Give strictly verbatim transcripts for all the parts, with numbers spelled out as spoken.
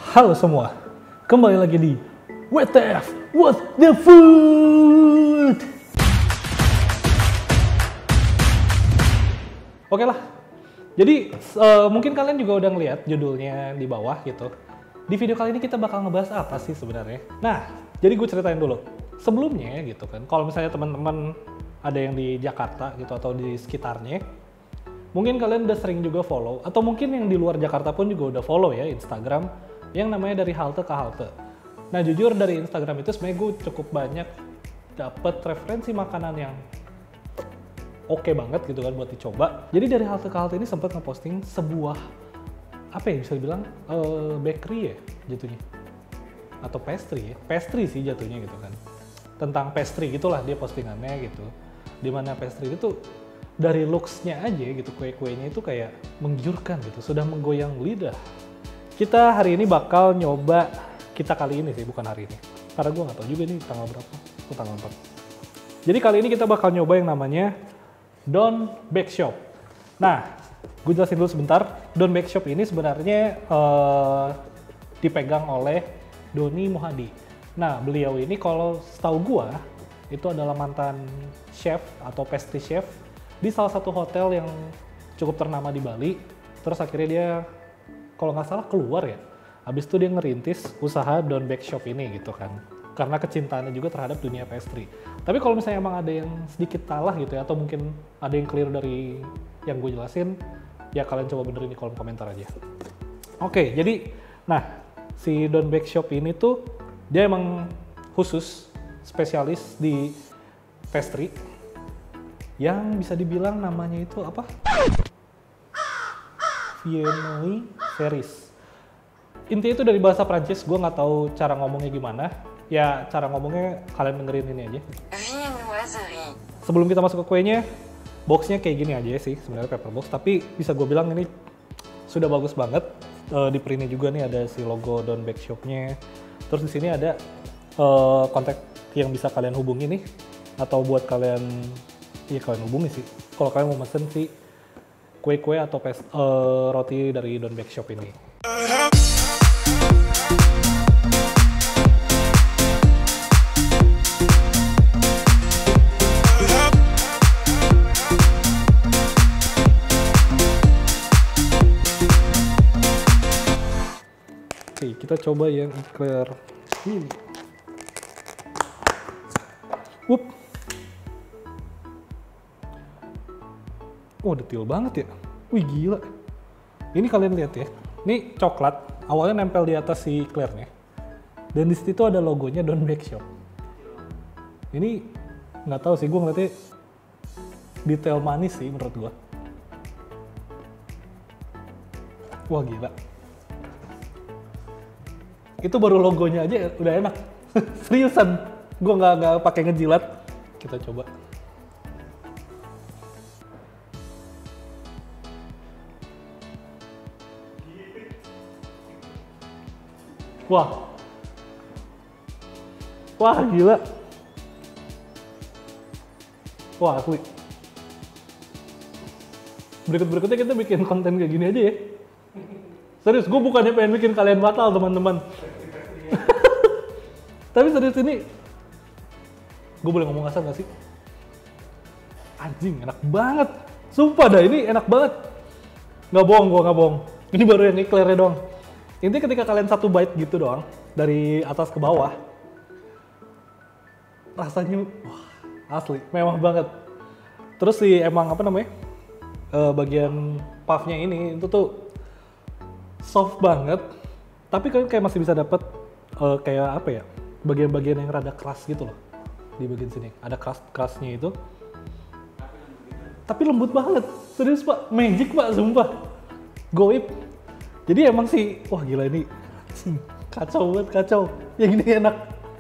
Halo semua, kembali lagi di W T F, What the Food. Oke lah, jadi uh, mungkin kalian juga udah ngeliat judulnya di bawah gitu. Di video kali ini kita bakal ngebahas apa sih sebenarnya? Nah, jadi gue ceritain dulu. Sebelumnya gitu kan, kalau misalnya teman-teman ada yang di Jakarta gitu atau di sekitarnya, mungkin kalian udah sering juga follow, atau mungkin yang di luar Jakarta pun juga udah follow ya Instagram yang namanya Dari Halte ke Halte. Nah jujur dari Instagram itu sebenarnya gue cukup banyak dapet referensi makanan yang oke okay banget gitu kan buat dicoba. Jadi Dari Halte ke Halte ini sempat ngeposting sebuah apa ya bisa dibilang uh, bakery ya jatuhnya, atau pastry ya, pastry sih jatuhnya gitu kan. Tentang pastry gitulah dia postingannya gitu. Dimana pastry itu dari looks-nya aja gitu, kue-kuenya itu kayak menggiurkan gitu, sudah menggoyang lidah. Kita hari ini bakal nyoba, kita kali ini sih, bukan hari ini. Karena gue nggak tahu juga nih tanggal berapa, oh, tanggal empat. Jadi kali ini kita bakal nyoba yang namanya Don Bake Shop. Nah, gue jelasin dulu sebentar. Don Bake Shop ini sebenarnya uh, dipegang oleh Doni Mohadi. Nah, beliau ini kalau setahu gue, itu adalah mantan chef atau pastry chef di salah satu hotel yang cukup ternama di Bali. Terus akhirnya dia, kalau nggak salah keluar ya, habis itu dia ngerintis usaha Don Bake Shop ini gitu kan, karena kecintaannya juga terhadap dunia pastry. Tapi kalau misalnya emang ada yang sedikit salah gitu ya, atau mungkin ada yang keliru dari yang gue jelasin, ya kalian coba benerin di kolom komentar aja. Oke, jadi nah si Don Bake Shop ini tuh dia emang khusus spesialis di pastry yang bisa dibilang namanya itu apa? Viennoise Series. Intinya itu dari bahasa Prancis, gue nggak tahu cara ngomongnya gimana. Ya cara ngomongnya kalian dengerin ini aja. Viennoiserie. Sebelum kita masuk ke kuenya, boxnya kayak gini aja sih sebenarnya, paper box. Tapi bisa gue bilang ini sudah bagus banget. Uh, di printnya juga nih ada si logo Don Bake Shop-nya. Terus di sini ada uh, kontak yang bisa kalian hubungi nih, atau buat kalian, iya kalian hubungi sih. Kalau kalian mau mesen sih kue-kue atau pes, uh, roti dari Don Bake Shop ini. Oke, kita coba yang eclair ini. Wup. Oh, detail banget ya. Wih, gila. Ini kalian lihat ya. Ini coklat, awalnya nempel di atas si eclairnya. Dan di situ ada logonya Don Bake Shop. Ini nggak tahu sih, gue ngeliatnya detail manis sih menurut gue. Wah, gila. Itu baru logonya aja udah enak. Seriusan, gue nggak nggak pakai ngejilat. Kita coba. Wah, wah gila, wah asli. Berikut-berikutnya kita bikin konten kayak gini aja ya. Serius, gue bukannya pengen bikin kalian batal teman-teman. Tapi serius ini, gue boleh ngomong kasar gak sih? Anjing, enak banget. Sumpah dah, ini enak banget. Nggak bohong, gue nggak bohong. Ini baru yang eclairnya doang. Intinya ketika kalian satu bite gitu doang, dari atas ke bawah, rasanya wah, asli, mewah banget. Terus sih emang apa namanya, uh, bagian puffnya ini itu tuh soft banget, tapi kalian kayak masih bisa dapet uh, kayak apa ya, bagian-bagian yang rada keras gitu loh. Di bagian sini, ada keras-kerasnya itu. Tapi lembut banget, serius pak, magic pak, sumpah. Goib. Jadi emang sih, wah gila ini kacau banget, kacau. Yang ini enak.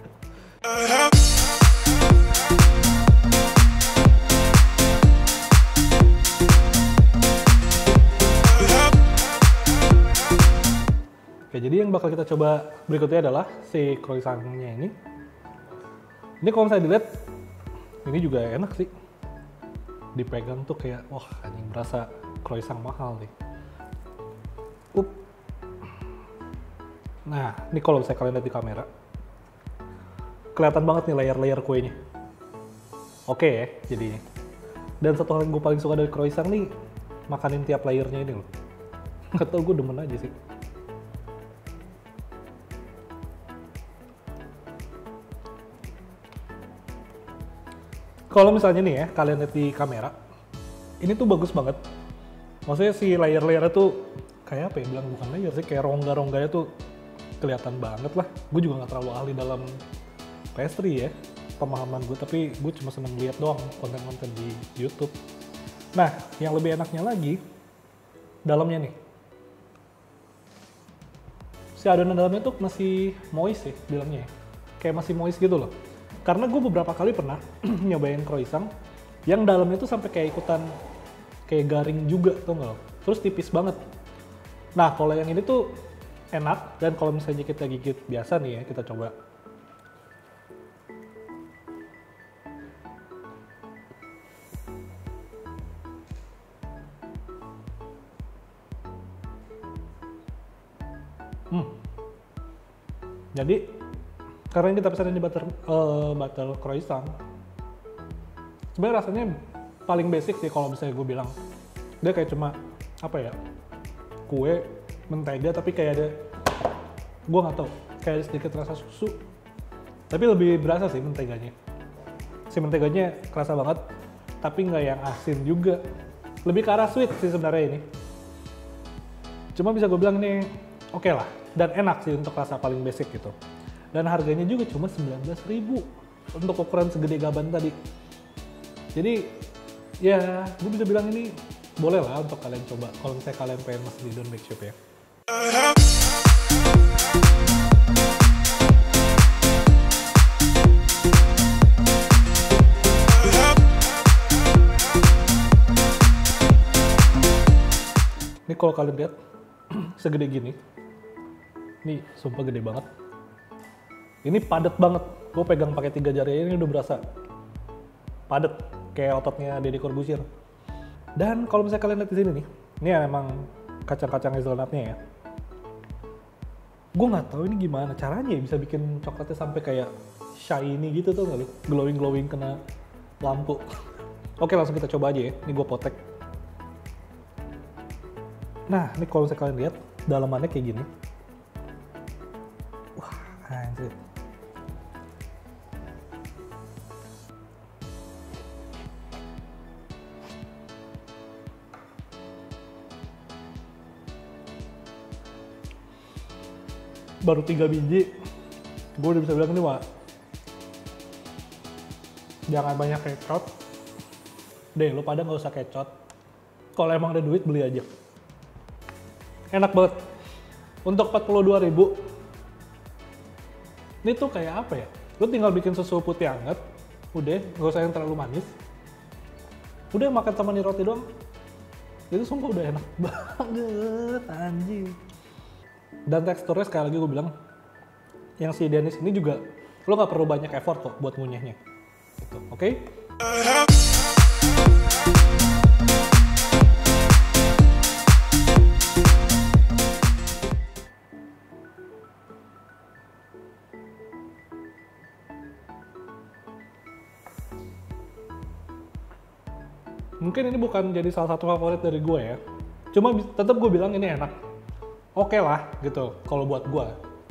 Oke, jadi yang bakal kita coba berikutnya adalah si croissant-nya ini. Ini kalau misalnya dilihat, ini juga enak sih. Dipegang tuh kayak, wah anjing berasa croissant mahal nih. Up. Nah, ini kalau misalnya kalian lihat di kamera, kelihatan banget nih layer-layer kuenya. Oke ya, jadinya. Dan satu hal yang gue paling suka dari croissant nih, makanin tiap layernya ini loh. Nggak tau, gue demen aja sih. Kalau misalnya nih ya, kalian lihat di kamera, ini tuh bagus banget. Maksudnya si layer-layernya tuh kayak apa ya, bilang bukan layer sih, kayak rongga-rongganya tuh kelihatan banget lah. Gue juga nggak terlalu ahli dalam pastry ya, pemahaman gue, tapi gue cuma seneng lihat doang konten-konten di YouTube. Nah, yang lebih enaknya lagi, dalamnya nih. Si adonan dalamnya tuh masih moist ya, bilangnya ya. Kayak masih moist gitu loh. Karena gue beberapa kali pernah nyobain croissant, yang dalamnya tuh sampai kayak ikutan, kayak garing juga, tau nggak lo? Terus tipis banget. Nah, kalau yang ini tuh enak, dan kalau misalnya kita gigit biasa nih ya, kita coba. Hmm. Jadi, karena kita pesan ini butter, uh, butter croissant, sebenarnya rasanya paling basic sih kalau misalnya gue bilang. Dia kayak cuma, apa ya, kue, mentega, tapi kayak ada, gue nggak tahu, kayak ada sedikit rasa susu, tapi lebih berasa sih menteganya. Si menteganya kerasa banget, tapi nggak yang asin juga, lebih ke arah sweet sih sebenarnya ini. Cuma bisa gue bilang nih, oke okay lah, dan enak sih untuk rasa paling basic gitu. Dan harganya juga cuma sembilan belas ribu untuk ukuran segede gaban tadi. Jadi ya, gue bisa bilang ini boleh lah untuk kalian coba kalau misalnya kalian pengen masuk di Don't Bake Shop ya. Ini kalau kalian lihat segede gini, ini sumpah gede banget. Ini padat banget. Gue pegang pakai tiga jari ini udah berasa padat kayak ototnya Deddy Corbuzier. Dan kalau misalnya kalian lihat di sini nih, ini ya memang kacang-kacang hazelnutnya ya. Gue nggak tahu ini gimana caranya ya bisa bikin coklatnya sampai kayak shiny gitu tuh nggak lu? Glowing-glowing kena lampu. Oke, langsung kita coba aja ya. Ini gue potek. Nah, ini kalau misalnya kalian lihat dalamannya kayak gini. Wah, anjir. Baru tiga biji, gue udah bisa bilang ini wah, jangan banyak kecot deh, lo pada nggak usah kecot. Kalau emang ada duit beli aja, enak banget. Untuk empat puluh dua ribu, ini tuh kayak apa ya, lo tinggal bikin susu putih hangat, udah nggak usah yang terlalu manis, udah makan sama nih roti doang, itu sumpah udah enak banget anjing. Dan teksturnya sekali lagi gue bilang, yang si Dennis ini juga lo nggak perlu banyak effort kok buat ngunyahnya, gitu, oke? Okay? Mungkin ini bukan jadi salah satu favorit dari gue ya, cuma tetap gue bilang ini enak. Oke okay lah gitu kalau buat gue.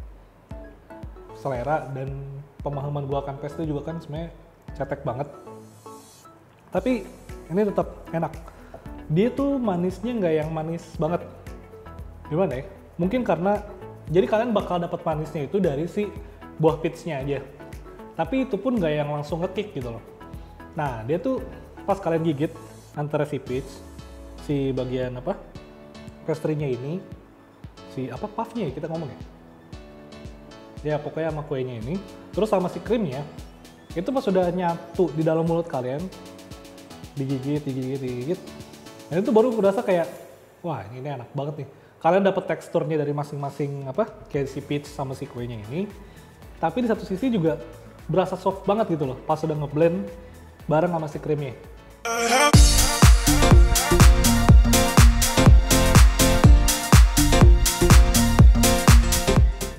Selera dan pemahaman gue akan pastry juga kan sebenarnya cetek banget. Tapi ini tetap enak. Dia tuh manisnya nggak yang manis banget. Gimana ya? Mungkin karena jadi kalian bakal dapat manisnya itu dari si buah peach-nya aja. Tapi itu pun nggak yang langsung ngekick gitu loh. Nah, dia tuh pas kalian gigit antara si peach, si bagian apa? Pastry-nya ini, si apa puffnya ya kita ngomong ya, ya pokoknya sama kuenya ini, terus sama si krimnya, itu pas sudah nyatu di dalam mulut kalian, digigit, digigit, digigit, dan itu baru berasa kayak, wah ini enak banget nih. Kalian dapat teksturnya dari masing-masing apa, kayak si peach sama si kuenya ini, tapi di satu sisi juga berasa soft banget gitu loh, pas sudah ngeblend bareng sama si krimnya.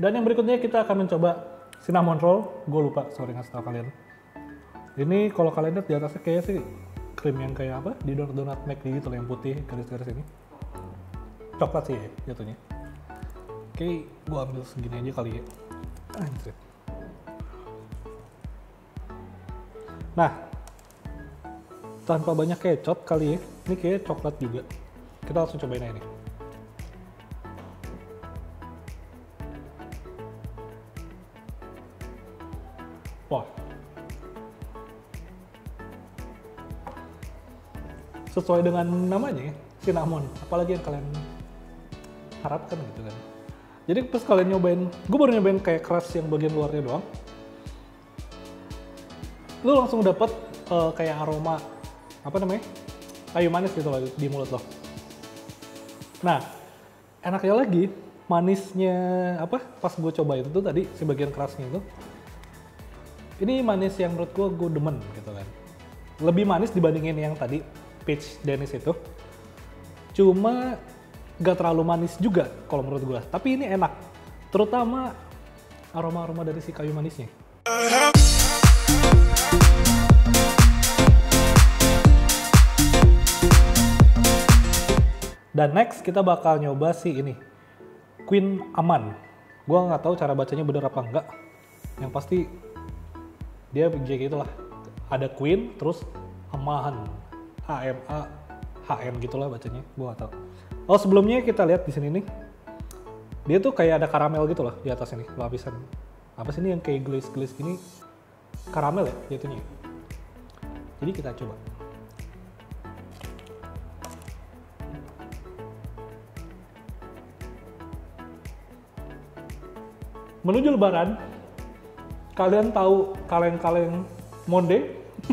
Dan yang berikutnya kita akan mencoba cinnamon roll. Gue lupa, sorry ngasih tau kalian. Ini kalau kalian lihat di atasnya kayak sih krim yang kayak apa? Di donat donat McD gitu loh, yang putih garis-garis ini. Coklat sih ya jatuhnya. Oke, gue ambil segini aja kali ya. Anjir. Nah, tanpa banyak kecap kali ya. Ini kayak coklat juga. Kita langsung cobain aja nih. Wah. Sesuai dengan namanya ya, cinnamon. Apalagi yang kalian harapkan gitu kan. Jadi pas kalian nyobain, gue baru nyobain kayak keras yang bagian luarnya doang. Lu langsung dapet uh, kayak aroma, apa namanya, kayu manis gitu loh di mulut lo. Nah, enaknya lagi, manisnya apa, pas gue cobain itu tadi, si bagian kerasnya itu, ini manis yang menurut gue, gue demen gitu kan. Lebih manis dibandingin yang tadi, peach Danish itu. Cuma gak terlalu manis juga kalau menurut gue, tapi ini enak, terutama aroma-aroma dari si kayu manisnya. Dan next kita bakal nyoba si ini, Queen Aman. Gue nggak tahu cara bacanya bener apa enggak, yang pasti dia kayak gitulah, ada Queen terus Aman, A M A H M gitulah bacanya, gue nggak tahu. Oh sebelumnya kita lihat di sini nih, dia tuh kayak ada karamel gitu loh di atas ini, lapisan apa sih ini yang kayak glaze-glaze gini, karamel ya jatuhnya. Jadi kita coba. Menuju Lebaran, kalian tahu kaleng-kaleng Monde?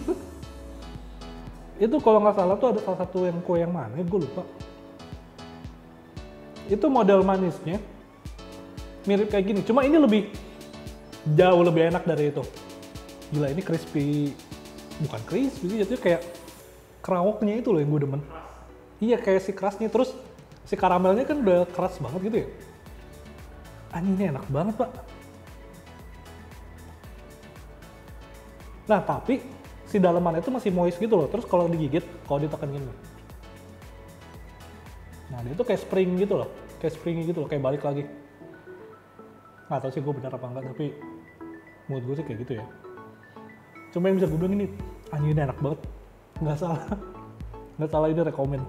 Itu kalau nggak salah tuh ada salah satu yang kue yang mana, gue lupa. Itu model manisnya mirip kayak gini, cuma ini lebih jauh lebih enak dari itu. Gila, ini crispy, bukan crispy sih, jatuhnya kayak kerawoknya itu loh yang gue demen. Iya kayak si kerasnya, terus si karamelnya kan udah keras banget gitu ya. Anjing, ini enak banget pak. Nah tapi si dalamannya itu masih moist gitu loh, terus kalau digigit, kalau ditekan gini. Nah dia tuh kayak spring gitu loh, kayak springy gitu loh, kayak balik lagi. Nggak tau sih gue benar apa enggak, tapi menurut gue sih kayak gitu ya. Cuma yang bisa gue bilang ini, anjing ini enak banget, nggak salah, nggak salah ini rekomen.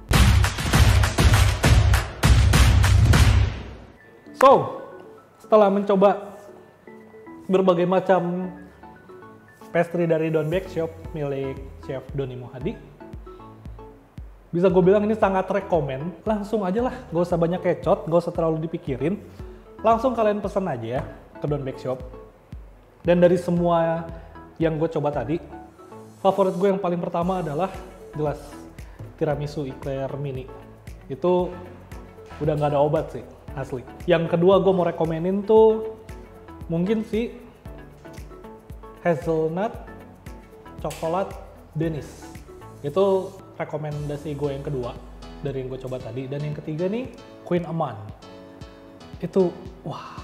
So, setelah mencoba berbagai macam pastry dari Don Bake Shop milik Chef Doni Mohadi, bisa gue bilang ini sangat rekomen. Langsung aja lah, gak usah banyak kecot, gak usah terlalu dipikirin. Langsung kalian pesan aja ya ke Don Bake Shop. Dan dari semua yang gue coba tadi, favorit gue yang paling pertama adalah jelas tiramisu eclair mini. Itu udah gak ada obat sih, asli. Yang kedua gue mau rekomenin tuh mungkin sih hazelnut coklat Danish. Itu rekomendasi gue yang kedua dari yang gue coba tadi. Dan yang ketiga nih Queen Aman. Itu wah,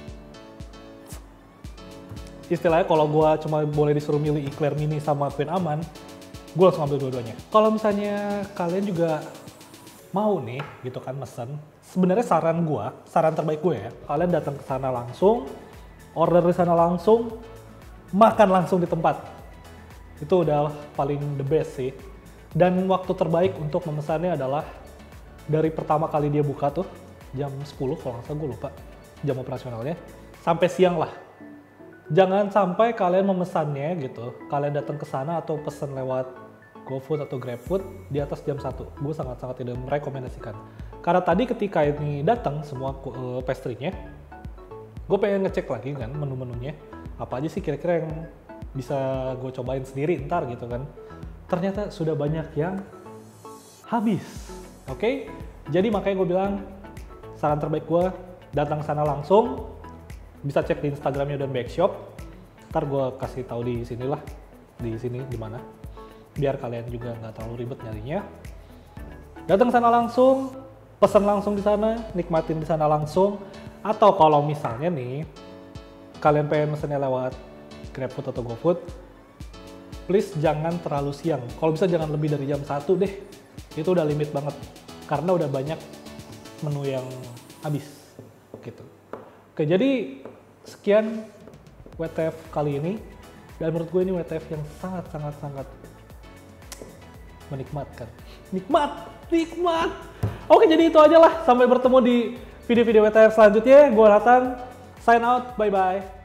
istilahnya kalau gue cuma boleh disuruh milih eclair mini sama Queen Aman, gue langsung ambil dua-duanya. Kalau misalnya kalian juga mau nih gitu kan mesen, sebenarnya saran gue, saran terbaik gue ya, kalian datang ke sana langsung, order di sana langsung, makan langsung di tempat. Itu udah paling the best sih. Dan waktu terbaik untuk memesannya adalah dari pertama kali dia buka tuh jam sepuluh kalau nggak salah, gue lupa jam operasionalnya, sampai siang lah. Jangan sampai kalian memesannya gitu, kalian datang ke sana atau pesen lewat GoFood atau GrabFood di atas jam satu. Gue sangat-sangat tidak merekomendasikan. Karena tadi ketika ini datang semua uh, pastry-nya, gue pengen ngecek lagi kan menu-menunya, apa aja sih kira-kira yang bisa gue cobain sendiri ntar gitu kan. Ternyata sudah banyak yang habis. Oke, okay? Jadi makanya gue bilang saran terbaik gue datang sana langsung. Bisa cek di Instagramnya Don Bake Shop. Ntar gue kasih tahu di sini lah, di sini di mana. Biar kalian juga nggak terlalu ribet nyarinya. Datang sana langsung, pesan langsung di sana, nikmatin di sana langsung. Atau kalau misalnya nih, kalian pengen mesennya lewat GrabFood atau GoFood, please jangan terlalu siang. Kalau bisa jangan lebih dari jam satu deh. Itu udah limit banget. Karena udah banyak menu yang habis. Gitu. Oke, jadi sekian W T F kali ini. Dan menurut gue ini W T F yang sangat-sangat-sangat menikmatkan. Nikmat! Nikmat! Oke, jadi itu aja lah. Sampai bertemu di video-video W T F selanjutnya. Gue Nathan, sign out. Bye-bye.